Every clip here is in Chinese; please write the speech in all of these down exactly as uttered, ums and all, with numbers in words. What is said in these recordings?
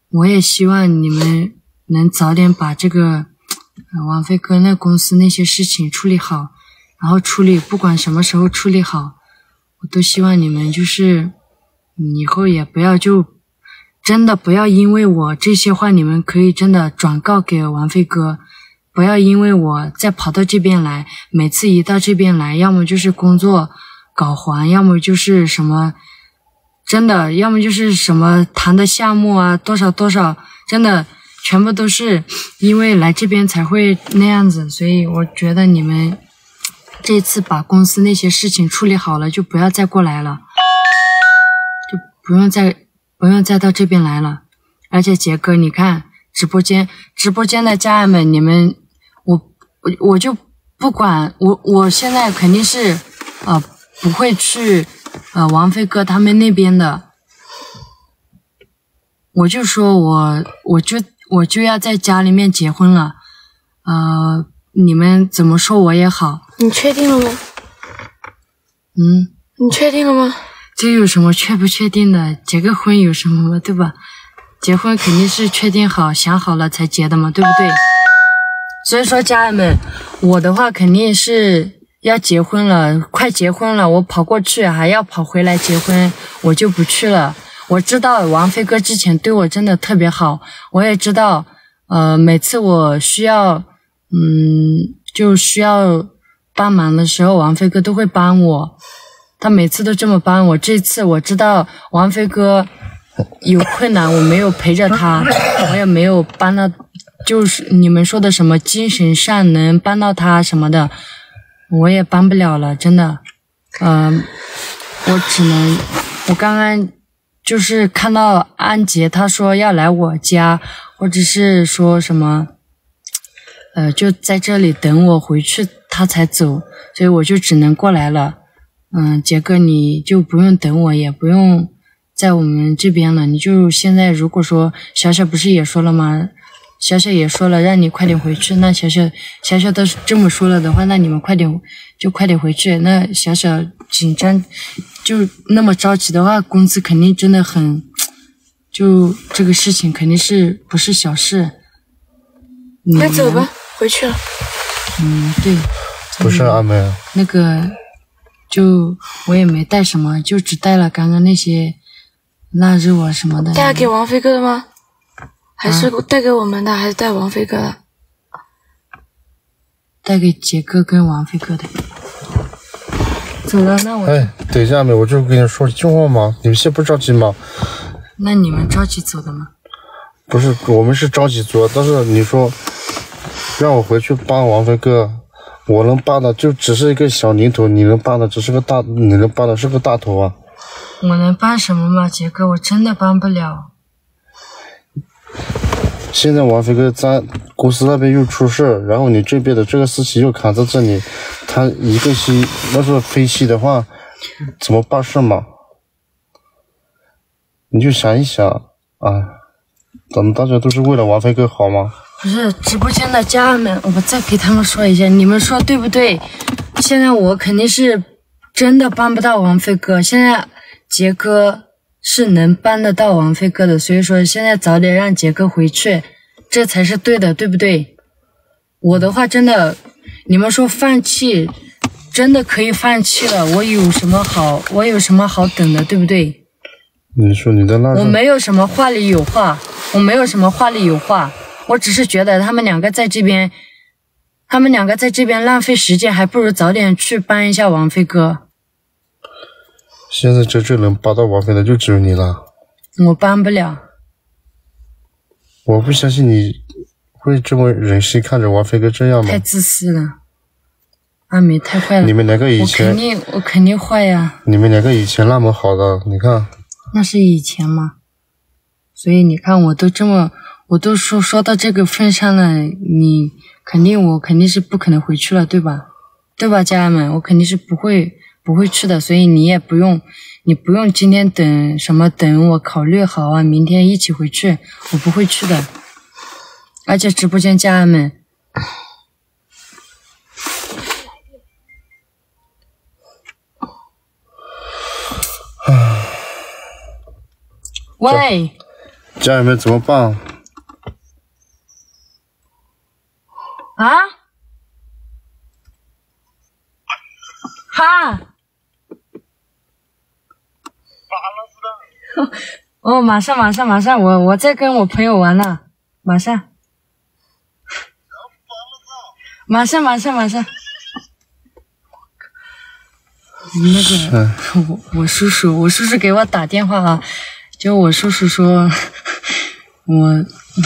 我也希望你们能早点把这个呃王飞哥那公司那些事情处理好，然后处理不管什么时候处理好，我都希望你们就是以后也不要就真的不要因为我这些话，你们可以真的转告给王飞哥，不要因为我再跑到这边来，每次一到这边来，要么就是工作搞黄，要么就是什么真的，要么就是什么谈的项目啊，多少多少，真的全部都是因为来这边才会那样子。所以我觉得你们这次把公司那些事情处理好了，就不要再过来了，就不用再不用再到这边来了。而且杰哥，你看直播间直播间的家人们，你们我我我就不管，我我现在肯定是呃不会去呃王飞哥他们那边的，我就说我我就我就要在家里面结婚了，呃你们怎么说我也好。 你确定了吗？ 嗯， 你确定了吗？ 这有什么确不确定的？结个婚有什么嘛，对吧？结婚肯定是确定好想好了才结的嘛，对不对？所以说家人们，我的话肯定是要结婚了，快结婚了，我跑过去还要跑回来结婚，我就不去了。我知道王飞哥之前对我真的特别好，我也知道呃每次我需要嗯就需要帮忙的时候，王飞哥都会帮我，他每次都这么帮我。这次我知道王飞哥有困难，我没有陪着他，我也没有帮到，就是你们说的什么精神上能帮到他什么的，我也帮不了了，真的。嗯、呃，我只能，我刚刚就是看到安杰他说要来我家，或者是说什么呃就在这里等我回去他才走，所以我就只能过来了。嗯，杰哥你就不用等我，也不用在我们这边了，你就现在如果说小小不是也说了吗？小小也说了让你快点回去，那小小小小都是这么说了的话，那你们快点就快点回去。那小小紧张就那么着急的话，公司肯定真的很，就这个事情肯定是不是小事。 那走吧，回去了。 嗯，对。 不是阿梅。 那个就我也没带什么，就只带了刚刚那些腊肉啊什么的。 带给王飞哥的吗？还是带给我们的，啊、还是带王飞哥的？ 带给杰哥跟王飞哥的。走了，那我。 哎，等一下没，我就跟你说一句话嘛，你们先不着急嘛。 那你们着急走的吗？ 不是，我们是着急做，但是你说让我回去帮王飞哥，我能帮的就只是一个小零头，你能帮的只是个大，你能帮的是个大头啊。 我能帮什么吗，杰哥？我真的帮不了。 现在王飞哥咱公司那边又出事，然后你这边的这个事情又卡在这里，他一个期要是飞期的话，怎么办事嘛？你就想一想啊，咱们大家都是为了王飞哥好吗？ 不是直播间的家人们，我再给他们说一下，你们说对不对？现在我肯定是真的帮不到王飞哥，现在杰哥是能帮得到王飞哥的，所以说现在早点让杰哥回去，这才是对的，对不对？我的话真的，你们说放弃，真的可以放弃了，我有什么好，我有什么好等的，对不对？ 你说你的那我没有什么话里有话，我没有什么话里有话，我只是觉得他们两个在这边，他们两个在这边浪费时间，还不如早点去帮一下王飞哥。 现在这最能帮到王飞的就只有你了。 我帮不了。 我不相信你会这么忍心看着王飞哥这样吗？ 太自私了，阿美太坏了。 你们两个以前， 我肯定我肯定坏呀。 你们两个以前那么好的，你看。 那是以前吗？所以你看，我都这么，我都说说到这个份上了，你肯定我肯定是不可能回去了，对吧？对吧，家人们，我肯定是不会不会去的，所以你也不用，你不用今天等什么等我考虑好啊，明天一起回去，我不会去的。而且直播间家人们。喂， 家人们怎么办？ 啊？哈？哦，马上马上马上，我我在跟我朋友玩呢，马上，马上马上马上。那个，我我叔叔，我叔叔给我打电话啊，就我叔叔说，我、嗯、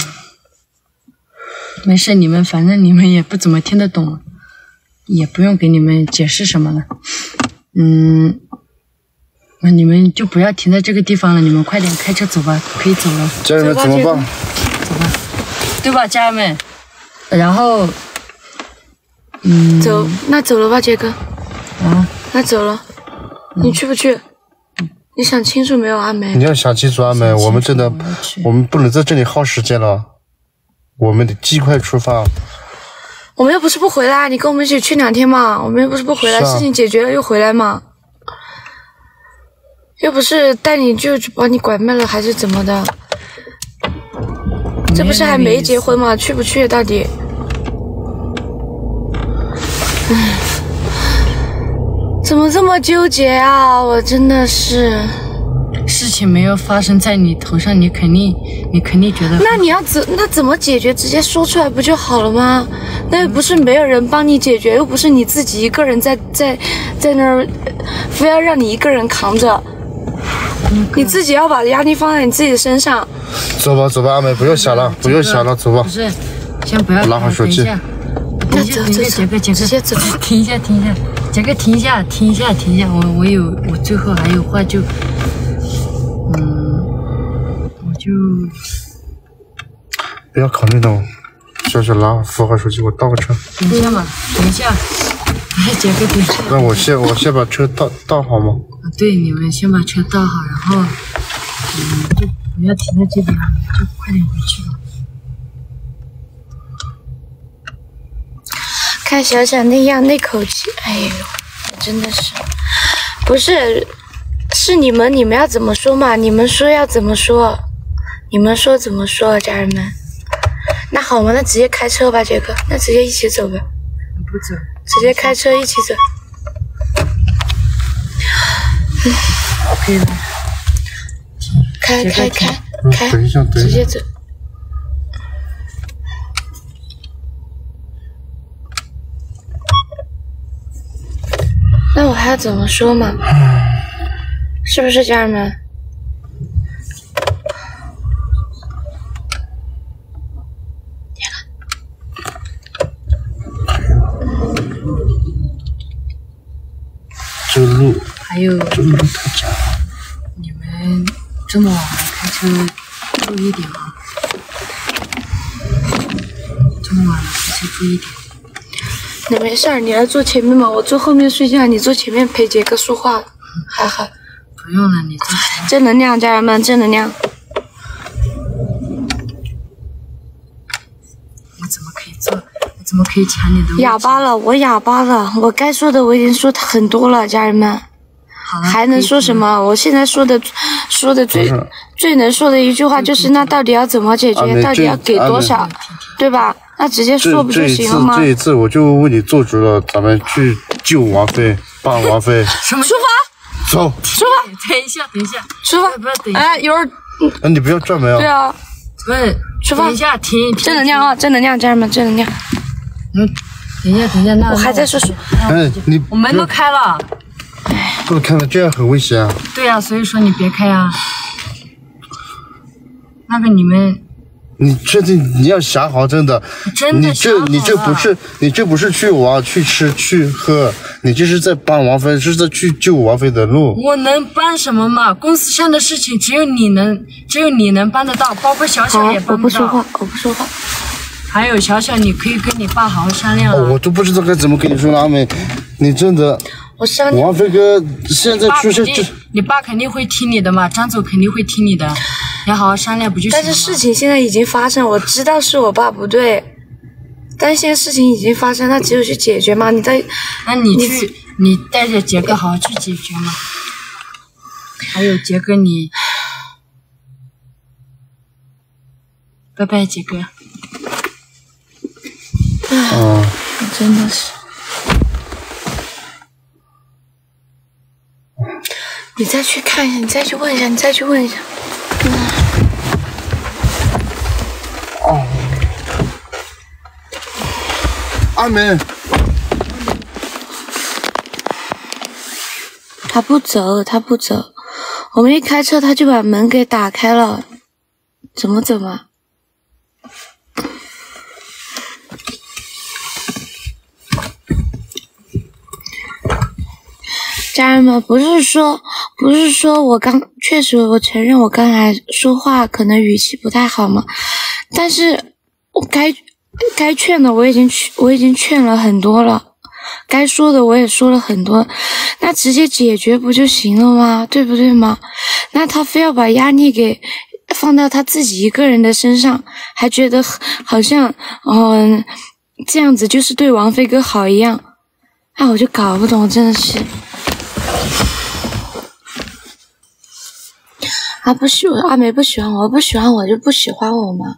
没事，你们反正你们也不怎么听得懂，也不用给你们解释什么了，嗯，那你们就不要停在这个地方了，你们快点开车走吧，可以走了。 家人们怎么办？ 走吧，对吧，家人们？然后，嗯， 走，那走了吧，杰哥。 啊。 那走了， 嗯、 你去不去？嗯、你想清楚没有，阿梅？ 你要想清楚，阿梅，我们真的，我, 我们不能在这里耗时间了，我们得尽快出发。 我们又不是不回来，你跟我们一起去两天嘛？我们又不是不回来，啊、事情解决了又回来嘛？又不是带你就把你拐卖了还是怎么的？这不是还没结婚吗？去不去到底？唉。怎么这么纠结啊！我真的是， 事情没有发生在你头上，你肯定，你肯定觉得。 那你要怎那怎么解决？直接说出来不就好了吗？那又不是没有人帮你解决，又不是你自己一个人在在在那儿，非要让你一个人扛着，嗯、你自己要把压力放在你自己的身上。 走吧，走吧，阿梅，不要想了，不要想了，走吧。 不是，先不要。 拿好手机。 等一下，等一下，杰哥，杰哥， 直接走。 停一下，停一下。杰哥，停一下，停一下，停一下！我我有，我最后还有话就，嗯，我就不要考虑了，小小拿扶好手机，我倒个车。 等一下嘛，等一下，哎，杰哥，等一下。 那我先我先把车倒倒好吗？ 对，你们先把车倒好，然后，嗯，就不要停在这边，就快点回去吧。 看小小那样那口气，哎呦，真的是，不是，是你们，你们要怎么说嘛？你们说要怎么说？你们说怎么说，家人们？那好嘛，那直接开车吧，杰克，那直接一起走吧。 不走， 直接开车一起走。 可以了。 开开开开， 等一下，等一下， 直接走。那我还要怎么说嘛？是不是家人们？ 这路还有， 这路太窄。 你们这么晚了开车注意点啊！这么晚了开车注意点。 你没事儿，你来坐前面嘛，我坐后面睡觉，你坐前面陪杰哥说话，还好。 不用了，你坐前面。 正能量，家人们，正能量。 我怎么可以坐？我怎么可以抢你的位置？ 哑巴了，我哑巴了，我该说的我已经说很多了，家人们。 好了。 还能说什么？我现在说的说的最最能说的一句话就是，那到底要怎么解决？到底要给多少？对吧？那直接说不就行了吗？ 这一次，这一次我就为你做主了，咱们去救王菲，帮王菲。 什么？ 出发！ 走。 出发！ 等一下，等一下。 出发！ 不要等一下。 哎，有人。 那你不要转门啊。 对啊。 不是。 出发！ 等一下，停。 正能量啊！正能量，家人们，正能量。 嗯，等一下，等一下，那我还在说说。 哎，你。 我门都开了。 不能开了，这样很危险啊。 对呀、啊，所以说你别开啊。那个你们。 你确定你要想好，真的， 真的你这你这不是你这不是去玩去吃去喝，你这是在帮王菲，是在去救王菲的路。 我能帮什么嘛？公司上的事情只有你能，只有你能帮得到，包括小小也帮不到。 我不说话，我不说话。 还有小小，你可以跟你爸好好商量、啊哦。我都不知道该怎么跟你说了，阿美，你真的。 我商量。 王菲哥现在出现这， 你爸肯定会听你的嘛，张总肯定会听你的，你好好商量不就行了吗？ 但是事情现在已经发生，我知道是我爸不对，但是现在事情已经发生，那只有去解决嘛。你在， 那你去，你带着杰哥好好去解决嘛。还有杰哥你， 拜拜，杰哥。 嗯， 真的是。你再去看一下，你再去问一下，你再去问一下。嗯。 哦。阿梅。 他不走，他不走。我们一开车，他就把门给打开了。怎么走嘛？家人们，不是说，不是说我刚确实，我承认我刚才说话可能语气不太好嘛，但是我该该劝的我已经我已经劝了很多了，该说的我也说了很多，那直接解决不就行了吗？对不对吗？那他非要把压力给放到他自己一个人的身上，还觉得好像嗯、呃、这样子就是对王菲哥好一样，哎，我就搞不懂，真的是。啊，不喜欢阿梅不喜欢我，不喜欢我就不喜欢我嘛。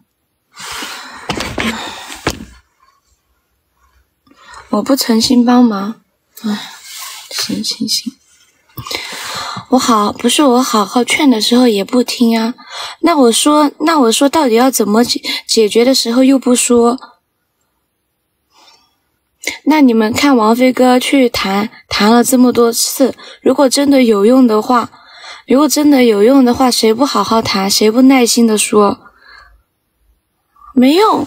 我不诚心帮忙，唉，行行行，我好不是我好好劝的时候也不听啊。那我说，那我说到底要怎么解解决的时候又不说。那你们看王菲哥去谈谈了这么多次，如果真的有用的话。如果真的有用的话，谁不好好谈，谁不耐心的说？没用。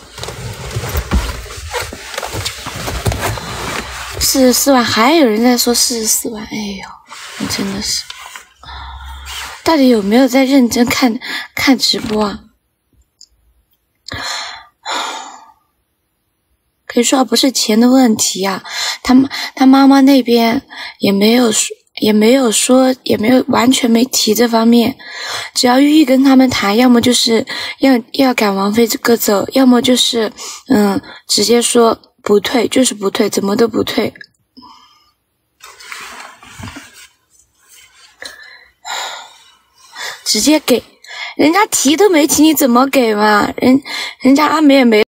四十四万，还有人在说四十四万，哎呦，我真的是，到底有没有在认真看看直播啊？可以说不是钱的问题啊，他他妈妈那边也没有说。也没有说，也没有完全没提这方面。只要玉玉跟他们谈，要么就是要要赶王菲这个走，要么就是嗯直接说不退，就是不退，怎么都不退。直接给人家提都没提，你怎么给嘛？人人家阿梅也没。